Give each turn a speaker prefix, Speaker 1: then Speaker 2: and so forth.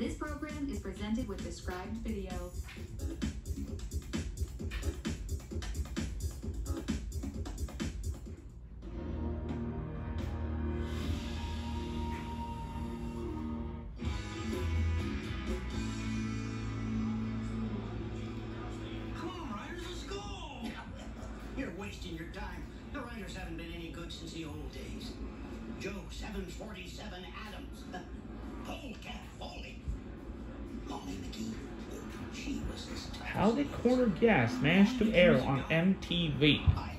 Speaker 1: This program is presented with described video.
Speaker 2: Come on, Riders, let's go! You're wasting your time. The Riders haven't been any good since the old days. Joe 747 Adams. Polecat Foley. Molly McGee. She was this tough.
Speaker 3: How did Corner Gas manage to air on MTV?